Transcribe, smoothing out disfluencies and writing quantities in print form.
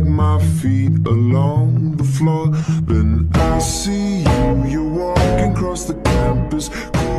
drag my feet along the floor. Then I see you, you're walking across the campus.